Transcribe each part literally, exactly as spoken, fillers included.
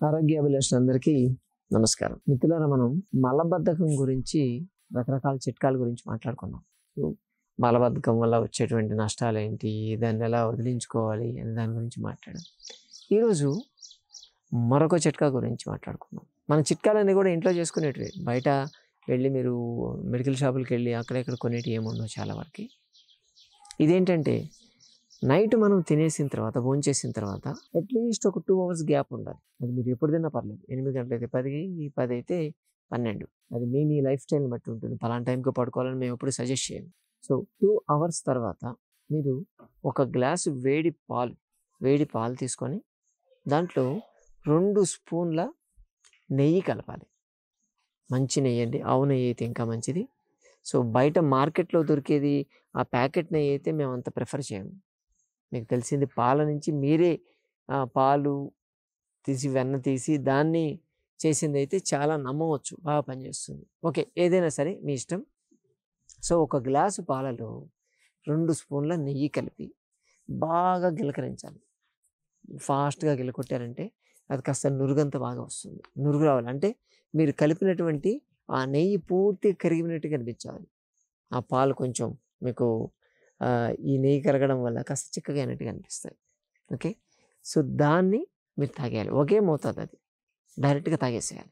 ఆరోగ్యాభిలాషులందరికీ నమస్కారం. మిత్రులారా, మనం మలబద్ధకం గురించి రకరకాల చిట్కాల గురించి మాట్లాడుకున్నాం. సో మలబద్ధకం వల్ల వచ్చేటువంటి నష్టాలు ఏంటి, దాన్ని ఎలా వదిలించుకోవాలి అనే దాని గురించి మాట్లాడాం. ఈరోజు మరొక చిట్కా గురించి మాట్లాడుకున్నాం. మన చిట్కాలన్నీ కూడా ఇంట్లో చేసుకునేటివి. బయట వెళ్ళి మీరు మెడికల్ షాపులకి వెళ్ళి అక్కడెక్కడ కొనేటి ఏముండవు చాలా వరకు. ఇదేంటంటే నైట్ మనం తినేసిన తర్వాత, భోంచేసిన తర్వాత అట్లీస్ట్ ఒక టూ అవర్స్ గ్యాప్ ఉండాలి. అది మీరు ఎప్పుడు తిన్నా పర్లేదు. ఎనిమిది గంటలు అయితే పది, పది అయితే పన్నెండు. అది మీ మీ లైఫ్ స్టైల్ని బట్టి ఉంటుంది. పలానా టైంకి పడుకోవాలని మేము ఎప్పుడు సజెస్ట్ చేయం. సో టూ అవర్స్ తర్వాత మీరు ఒక గ్లాసు వేడి పాలు వేడి పాలు తీసుకొని దాంట్లో రెండు స్పూన్ల నెయ్యి కలపాలి. మంచి నెయ్యి అండి, ఆవు నెయ్యి అయితే ఇంకా మంచిది. సో బయట మార్కెట్లో దొరికేది ఆ ప్యాకెట్ నెయ్యి అయితే మేము అంత ప్రిఫర్ చేయము. మీకు తెలిసింది, పాల నుంచి మీరే పాలు తీసి వెన్న తీసి దాన్ని చేసింది అయితే చాలా నమ్మవచ్చు, బాగా పనిచేస్తుంది. ఓకే, ఏదైనా సరే మీ ఇష్టం. సో ఒక గ్లాసు పాలలో రెండు స్పూన్ల నెయ్యి కలిపి బాగా గిలకరించాలి. ఫాస్ట్గా గిలకొట్టారంటే అది కాస్త నురుగంత బాగా వస్తుంది. నురుగు రావాలంటే మీరు కలిపినటువంటి ఆ నెయ్యి పూర్తిగా కరిగినట్టు కనిపించాలి. ఆ పాలు కొంచెం మీకు ఈ నెయ్యి కరగడం వల్ల కాస్త చిక్కగా అయినట్టుగా అనిపిస్తాయి. ఓకే, సో దాన్ని మీరు తాగేయాలి. ఒకే మోతాదు, అది డైరెక్ట్గా తాగేసేయాలి.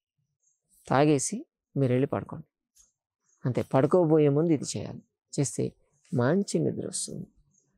తాగేసి మీరు వెళ్ళి పడుకోండి. అంతే, పడుకోబోయే ముందు ఇది చేయాలి. చేస్తే మంచి నిద్ర వస్తుంది.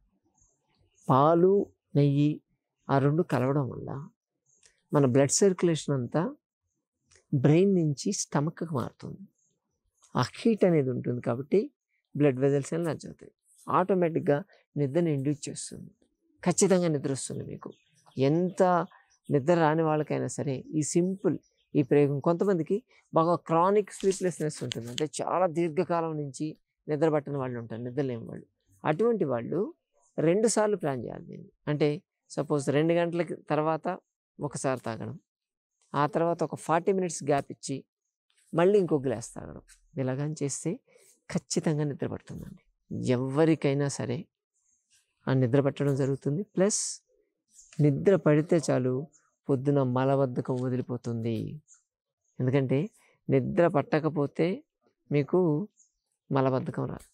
పాలు నెయ్యి ఆ రెండు కలవడం వల్ల మన బ్లడ్ సర్క్యులేషన్ అంతా బ్రెయిన్ నుంచి స్టమక్కి మారుతుంది. ఆ హీట్ అనేది ఉంటుంది కాబట్టి బ్లడ్ వెజల్స్ అని రద్దు అవుతాయి. ఆటోమేటిక్గా నిద్రని ఇండ్యూస్ చేస్తుంది. ఖచ్చితంగా నిద్ర వస్తుంది మీకు. ఎంత నిద్ర రాని వాళ్ళకైనా సరే ఈ సింపుల్ ఈ ప్రయోగం. కొంతమందికి బాగా క్రానిక్ స్లీప్లెస్నెస్ ఉంటుంది, అంటే చాలా దీర్ఘకాలం నుంచి నిద్ర పట్టని వాళ్ళు ఉంటారు, నిద్ర లేని వాళ్ళు. అటువంటి వాళ్ళు రెండు సార్లు ప్లాన్ చేయాలి దీన్ని. అంటే సపోజ్ రెండు గంటల తర్వాత ఒకసారి తాగడం, ఆ తర్వాత ఒక ఫార్టీ మినిట్స్ గ్యాప్ ఇచ్చి మళ్ళీ ఇంకో గ్లాస్ తాగడం. ఇలాగని చేస్తే ఖచ్చితంగా నిద్ర పడుతుందండి. ఎవరికైనా సరే ఆ నిద్ర పట్టడం జరుగుతుంది. ప్లస్ నిద్ర పడితే చాలు పొద్దున మలబద్ధకం వదిలిపోతుంది. ఎందుకంటే నిద్ర పట్టకపోతే మీకు మలబద్ధకం రాదు.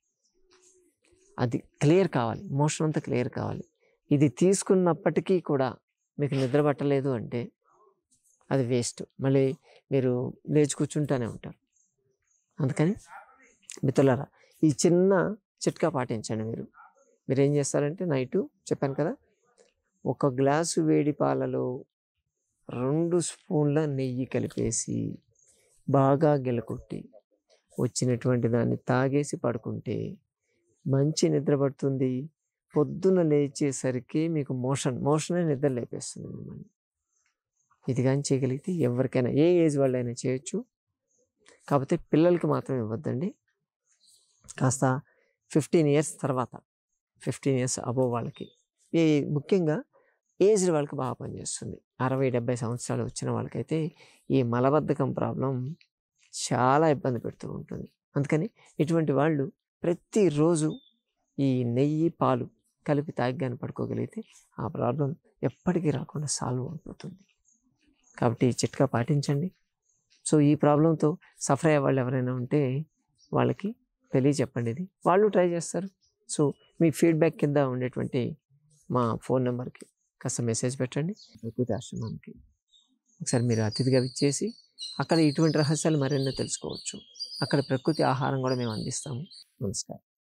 అది క్లియర్ కావాలి, మోషన్ అంతా క్లియర్ కావాలి. ఇది తీసుకున్నప్పటికీ కూడా మీకు నిద్ర పట్టలేదు అంటే అది వేస్ట్. మళ్ళీ మీరు లేచి కూర్చుంటూనే ఉంటారు. అందుకని మిత్రులారా, ఈ చిన్న చిట్కా పాటించండి. మీరు మీరు ఏం చేస్తారంటే నైటు చెప్పాను కదా, ఒక గ్లాసు వేడి పాలలో రెండు స్పూన్ల నెయ్యి కలిపేసి బాగా గిలకొట్టి వచ్చినటువంటి దాన్ని తాగేసి పడుకుంటే మంచి నిద్ర పడుతుంది. పొద్దున లేచేసరికి మీకు మోషన్ మోషనే నిద్ర లేపేస్తుంది మిమ్మల్ని. ఇది కానీ చేయగలిగితే ఎవరికైనా, ఏ ఏజ్ వాళ్ళైనా చేయొచ్చు. కాకపోతే పిల్లలకి మాత్రం ఇవ్వద్దండి. కాస్త ఫిఫ్టీన్ ఇయర్స్ తర్వాత, ఫిఫ్టీన్ ఇయర్స్ అబోవ్ వాళ్ళకి, ఈ ముఖ్యంగా ఏజ్డ్ వాళ్ళకి బాగా పనిచేస్తుంది. అరవై డెబ్బై సంవత్సరాలు వచ్చిన వాళ్ళకైతే ఈ మలబద్ధకం ప్రాబ్లం చాలా ఇబ్బంది పెడుతూ ఉంటుంది. అందుకని ఇటువంటి వాళ్ళు ప్రతిరోజు ఈ నెయ్యి పాలు కలిపి తాగిగాని పడుకోగలిగితే ఆ ప్రాబ్లం ఎప్పటికీ రాకుండా సాల్వ్ అయిపోతుంది. కాబట్టి ఈ చిట్కా పాటించండి. సో ఈ ప్రాబ్లంతో సఫర్ అయ్యే వాళ్ళు ఎవరైనా ఉంటే వాళ్ళకి తెలియచెప్పండి, ఇది వాళ్ళు ట్రై చేస్తారు. సో మీ ఫీడ్బ్యాక్ కింద ఉండేటువంటి మా ఫోన్ నెంబర్కి కాస్త మెసేజ్ పెట్టండి. ప్రకృతి ఆశ్రమానికి ఒకసారి మీరు అతిథిగా ఇచ్చేసి అక్కడ ఇటువంటి రహస్యాలు మరెన్నో తెలుసుకోవచ్చు. అక్కడ ప్రకృతి ఆహారం కూడా మేము అందిస్తాము. నమస్కారం.